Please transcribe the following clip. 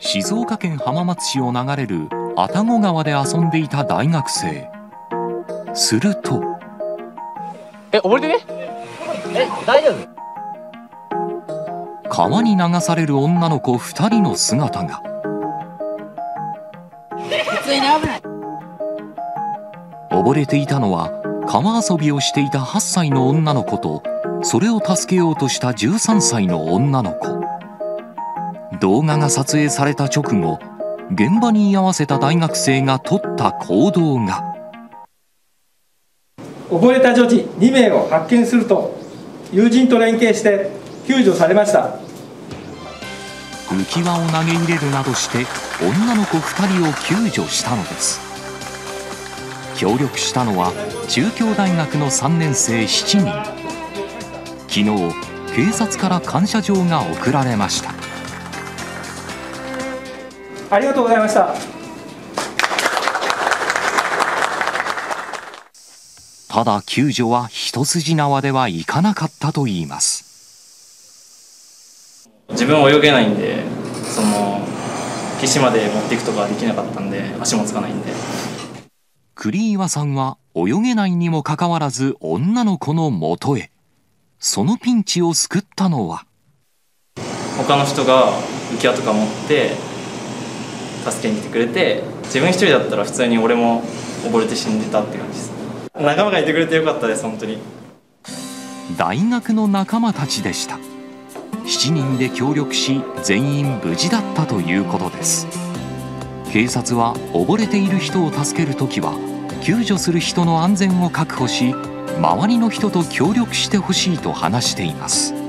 静岡県浜松市を流れる愛宕川で遊んでいた大学生。すると。 溺れてね？大丈夫？ 川に流される女の子2人の姿が。 普通に危ない。 溺れていたのは、川遊びをしていた8歳の女の子と、それを助けようとした13歳の女の子。動画が撮影された直後、現場に居合わせた大学生が取った行動が。 溺れた女児2名を発見すると、友人と連携して救助されました。 浮き輪を投げ入れるなどして、女の子2人を救助したのです。協力したのは、中京大学の3年生7人。昨日、警察から感謝状が贈られました。 ありがとうございました。 ただ、救助は一筋縄ではいかなかったといいます。 自分は泳げないんで、岸まで持っていくとかはできなかったんで、足もつかないんで。 栗岩さんは泳げないにもかかわらず女の子の元へ。そのピンチを救ったのは。 他の人が浮き輪とか持って助けに来てくれて、自分一人だったら普通に俺も溺れて死んでたって感じです。仲間がいてくれてよかったです、本当に。 大学の仲間たちでした。7人で協力し、全員無事だったということです。警察は溺れている人を助けるときは、救助する人の安全を確保し、周りの人と協力してほしいと話しています。